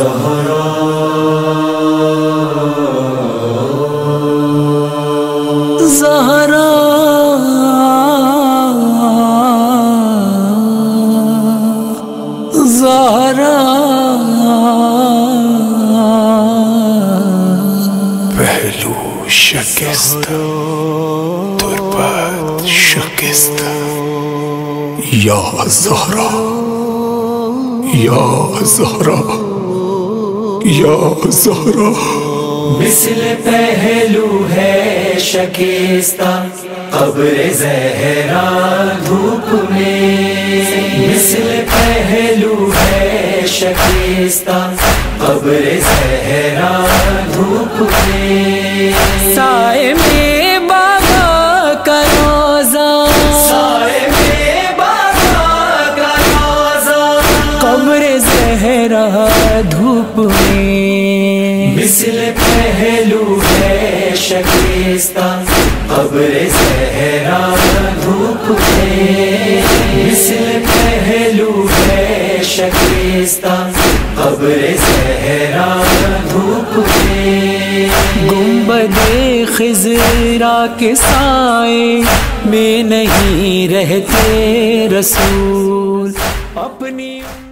زہرا زہرا زہرا پہلو شکستہ تربت شکستہ یا زہرا یا زہرا یا زہرا مثل پہلو ہے شکستہ قبر زہرا دھوپ میں مثل پہلو ہے شکستہ قبر زہرا دھوپ میں سائے میں باغا کا روزہ سائے میں باغا کا روزہ قبر زہرا دھوپ میں مثل پہلو ہے شکستہ قبر زہرا دھوپ میں مثل پہلو ہے شکستہ قبر زہرا دھوپ میں گنبد خضرا کے سائے میں نہیں رہتے رسول اپنی